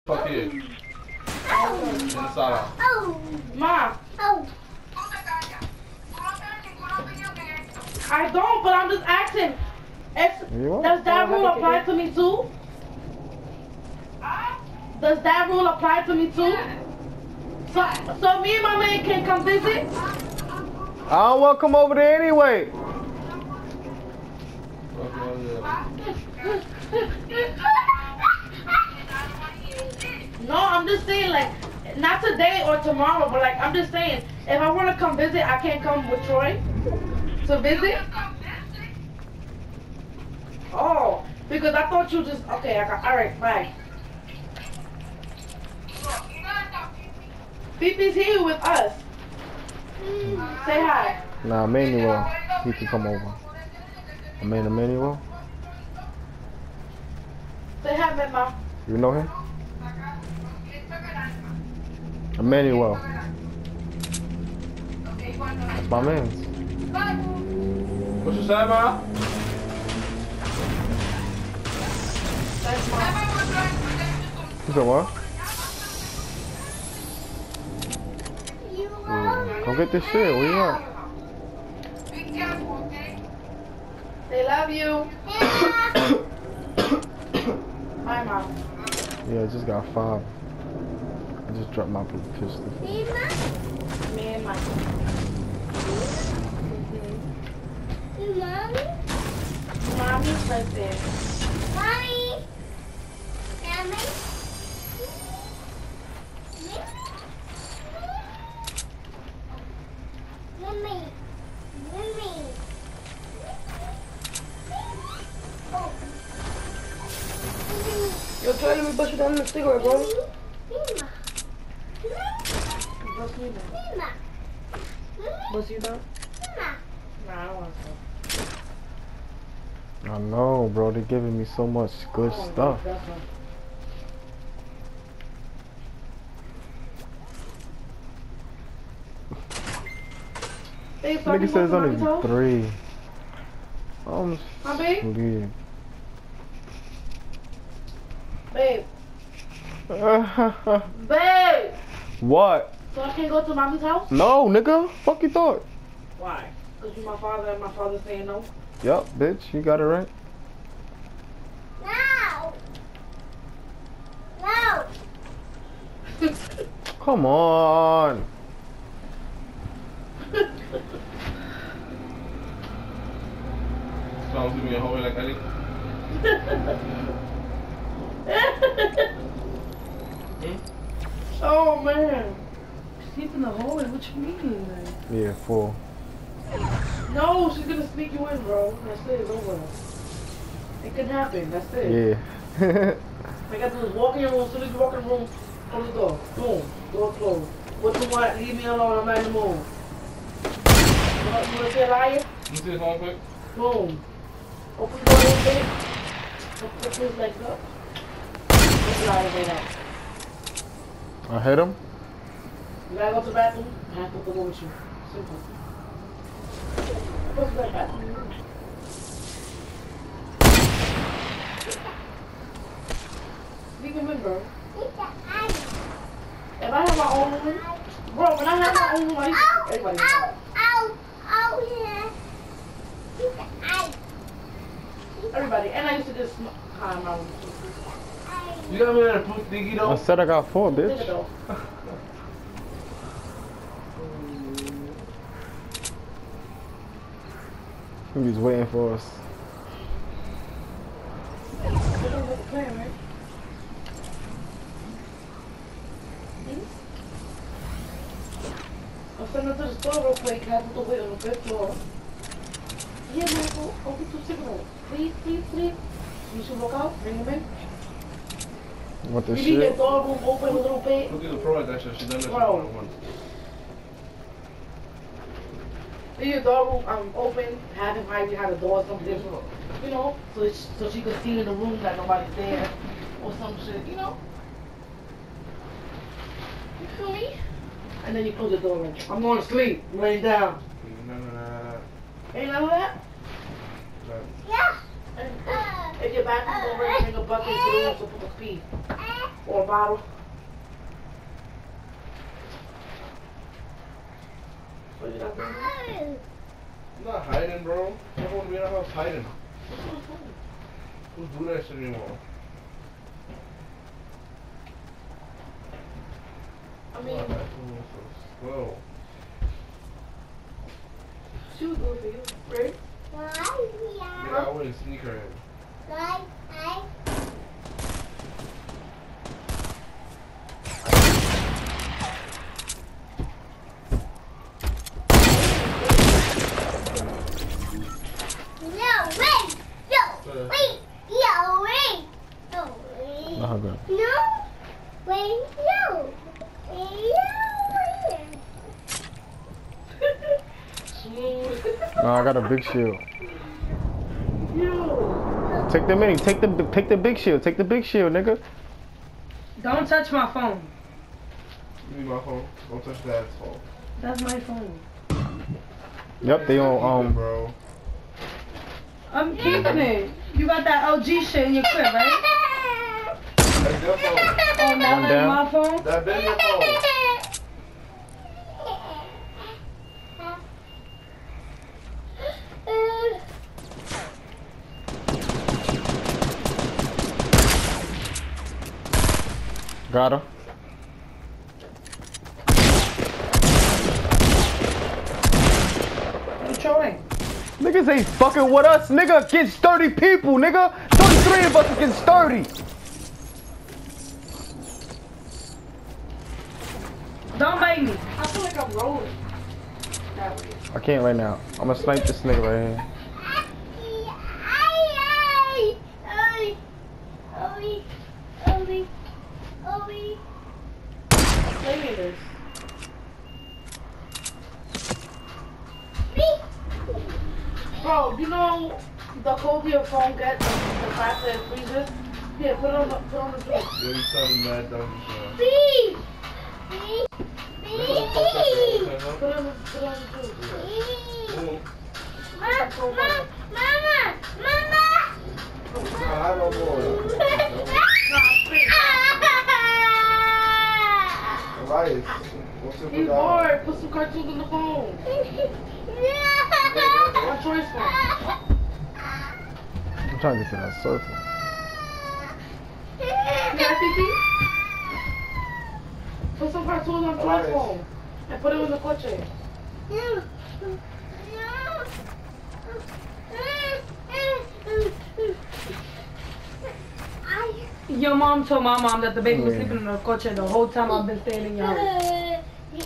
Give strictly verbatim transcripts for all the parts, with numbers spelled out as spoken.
Fuck here. Inside. Oh. Ma. Oh. I don't, but I'm just asking. If, does that rule apply to me too? Does that rule apply to me too? So, so me and my man can come visit? I don't want to come over there anyway. No, I'm just saying, like, not today or tomorrow, but like, I'm just saying, if I want to come visit, I can't come with Troy to visit? Oh, because I thought you just, okay, I got, all right, bye. Fifi's here with us. Say hi. Nah, Emmanuel, he can come over. I mean, Emmanuel. Say hi, Mama. You know him? Emmanuel. That's my man. What you say, ma? You said what? Yeah. Come get this shit. Where you at? They love you. Hi, Mom. Yeah, I just got five. I just dropped my blue pistol. Me and my Mommy? Mommy's right there. Mommy? Mommy? Mommy? Mommy? Oh. You're trying to bust you down in the cigarette, bro. Bust me down. Bust you down? Nah, I don't want to. I know, bro. They're giving me so much good oh, stuff. Nigga says only three. I'm sleep. Babe. Babe. What? So I can't go to mommy's house? No, nigga. Fuck you thought. Why? Because you're my father and my father's saying no? Yup, bitch. You got it right. No. No. Come on. Sounds to me a hallway like Ali. Oh man. Sleep in the hallway? What you mean, man? Yeah, four. No, she's gonna sneak you in, bro. That's it, it's over. It can happen, that's it. Yeah. I got to just walk in your room, as soon as you walk in the room, close the door. Boom. Door closed. What you want? Leave me alone, I'm not in the mood. You want to say a liar? Let me see this one quick. Boom. Open the door a little bit. Put his legs up. Put your eyes right out. I hit him. You gotta go to the bathroom, I have to go with you. Simple. Go to the bathroom. Leave him in, bro. If I have my own room, bro, when I have my own room, I need to, everybody knows. Ow, ow, yeah. Everybody, and I used to just hide my room. You got me there to poop diggy though? I said I got four, bitch. He's waiting for us. I'll send her to the store real quick. I have to wait on the fifth floor. Yeah, Michael, open two cigarettes. Please, please, please. You should walk out, bring him in. What the you shit? You need the door room open a little bit. Look at the pro at that shit. She done that shit once. Leave your door room um, open, have him hide behind the door or something, you know, so it's, so she could see in the room that nobody's there or some shit, you know. You feel me? And then you close the door and I'm going to sleep, I'm laying down. No, no, no, no. Ain't none of that? No. Yeah. And if, if your bathroom's over, bring a bucket so you don't have to put a pee. Or a bottle. What you got there? I'm not hiding, bro. I don't want to be in the house hiding. Who do that shit anymore? I mean, wow, that's so slow. she was good for you, right? Yeah, I wouldn't sneak her in. Not good. No, wait, no. Smooth. No, I got a big shield. You. Take the mini. Take the take the big shield. Take the big shield, nigga. Don't touch my phone. Give me my phone. Don't touch dad's phone. That's my phone. Yep, they on um. Bro. I'm keeping it. You got that L G shit in your crib, right? That's your phone. Oh, now One that's down. my phone? That been your phone. Got her. What you throwing? Niggas ain't fucking with us, nigga. Against thirty people, nigga. thirty-three of us against thirty. Don't bite me. I feel like I'm rolling. That way. I can't right now. I'm gonna snipe this nigga right here. Play me this. Bro, you know the colder your phone gets, the faster it freezes? Yeah, put it on the, put it on the juice. Yeah, you sounding mad dumb as hell. Put it on the, put it on the juice. Boom. Mama! Nah, I don't know. Elias, what's up He's with that? bored. Put some cartoons on the phone. Watch Troy's phone. I'm trying to get to that circle. Yeah, T T? Put some cartoons on Troy's phone. And put it in the coche. Your mom told my mom that the baby was sleeping in the coche the whole time I've been staying in your house.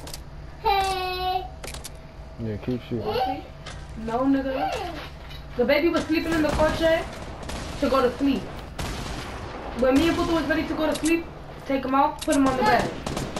Yeah, keep shooting. No, nigga. The baby was sleeping in the coche to go to sleep. When me and Putu was ready to go to sleep, take him out, put him on the bed.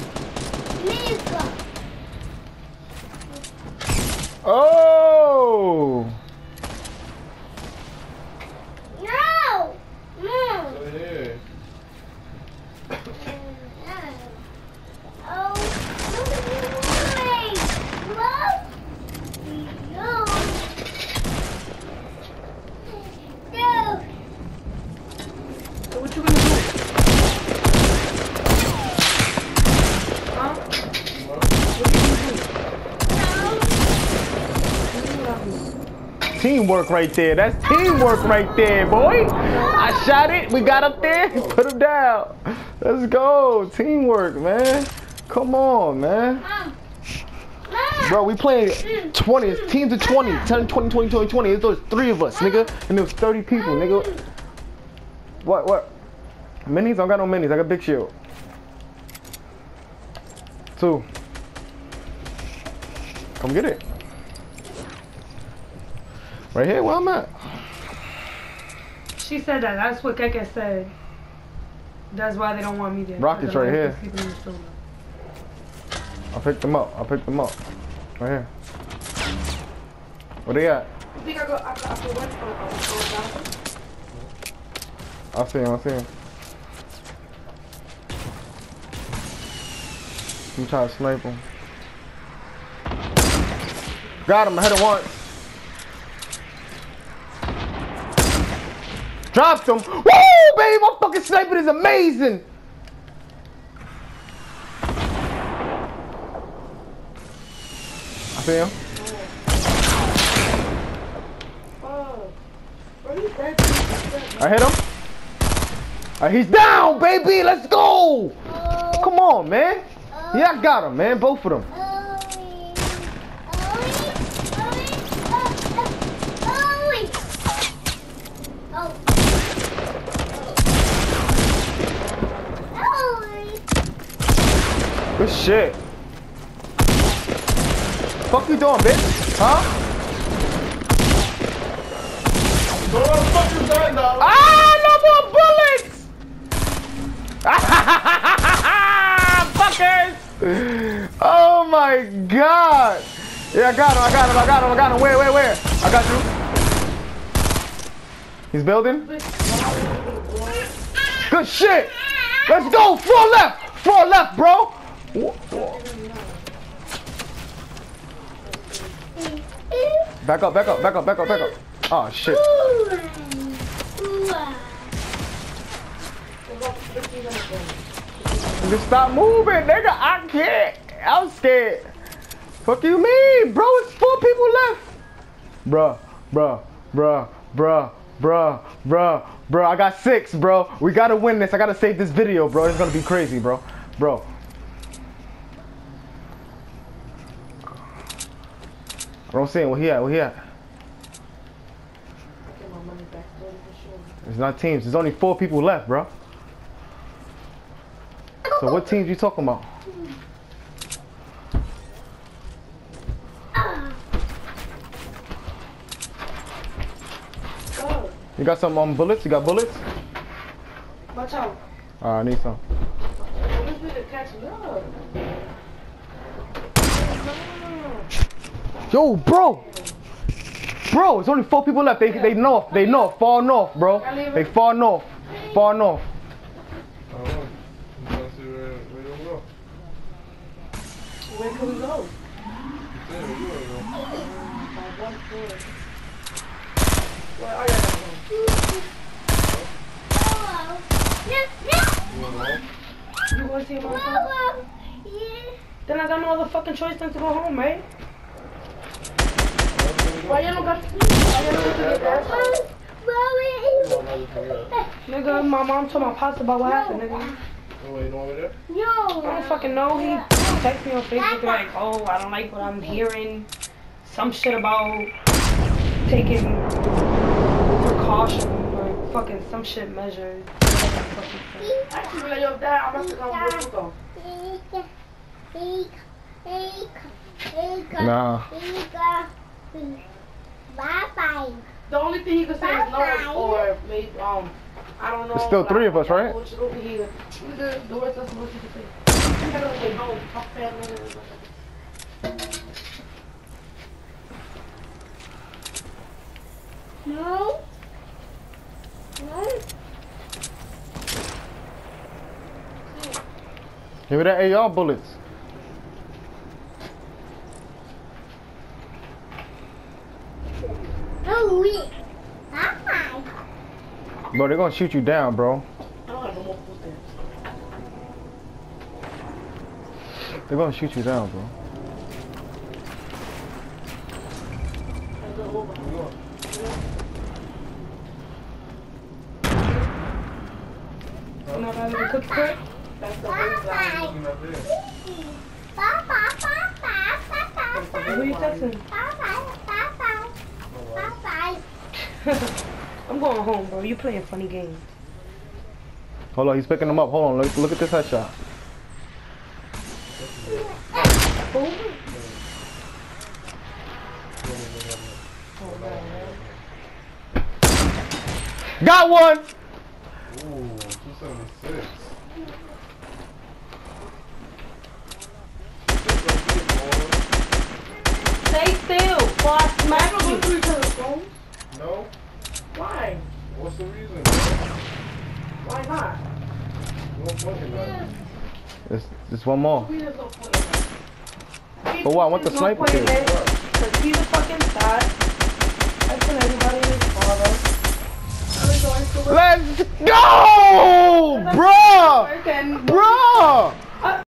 Oh! No! No! So, yeah. Oh, wait! What? No! No! So what you gonna do? Huh? What you gonna do? Teamwork right there. That's teamwork right there, boy. I shot it. We got up there. Put him down. Let's go. Teamwork, man. Come on, man. Mom! Bro, we playing twenty. It's teams of twenty. ten, twenty, twenty, twenty, twenty. It's those three of us, nigga. And there was thirty people, nigga. What, what? Minis? I don't got no minis. I got big shield. Two. Come get it. Right here, where I'm at. She said that. That's what Keke said. That's why they don't want me there. Rockets right here. I picked them up. I picked them up. Right here. Where they at? You think I go after after one or or down? I see him. I see him. I'm trying to snipe him. Got him. I hit him once. Dropped him. Woo, baby, my fucking sniping is amazing. see him? Oh. Bro, he's dead. I hit him. Uh, he's down, baby. Let's go. Come on, man. Yeah, I got him, man. Both of them. Good shit. Fuck you doing, bitch? Huh? Go on the fucking gun now. Ah, no more bullets! Fuckers! Oh my god! Yeah, I got him, I got him, I got him, I got him. Where, where, where? I got you. He's building. Good shit! Let's go! Four left! Four left, bro! Back up, back up, back up, back up, back up. Oh shit. Just stop moving, nigga. I can't. I'm scared. Fuck you mean, bro? It's four people left. Bruh, bruh, bruh, bruh, bruh, bruh, bruh. I got six, bro. We gotta win this. I gotta save this video, bro. It's gonna be crazy, bro. Bro. I don't see him. Where he at? Where he at? It's not teams. There's only four people left, bro. So what teams you talking about? You got some um, bullets? You got bullets? Watch out. Alright, I need some. This nigga catching up. Yo, bro! Bro, it's only four people left. They they north. They north. Far north, bro. They far north. Far north. I don't know. You wanna see where, where you go? Where can we go? You said where you wanna go. Where are y'all going? You wanna go? You want to see my phone? Then I got no other fucking choice than to go home, right? Why you don't got to why you don't get that? Nigga, my mom told my pops about what happened, nigga. Oh, wait, you don't want me there? I don't fucking know. He texted me on Facebook like, oh, I don't like what I'm hearing. Some shit about taking precaution, like fucking some shit measures. Actually, when you're dad, I'm about to come with you though. Nah. Bye bye. The only thing he could say is no, or maybe, um, I don't know. There's still three of us, right? Which over here. The, the rest of us, what you can say. You gotta say no, talk family. No. No. Give me that A R bullets. Oh, wait. Bye bye. Bro, they're gonna shoot you down, bro. I don't have no more footsteps. They're gonna shoot you down, bro. You know how to cook quick? That's the Bye whole bye. time. Looking up there. Bye bye bye bye bye bye. Who are you texting? Bye bye bye bye. Bye bye. I'm going home, bro. You playing funny games. Hold on, he's picking them up. Hold on, look, look at this headshot. Who? Got one! Ooh, two seventy-six. Stay still before I smack you. No? Why? What's the reason? Why not? No point in that. There's, there's one more. There's no point in that. For what? I want the There's no sniper point in kill. that, 'cause he's a fucking thot. I tell everybody his father. I'm going to work. Let's go! Bruh! Work and Bruh!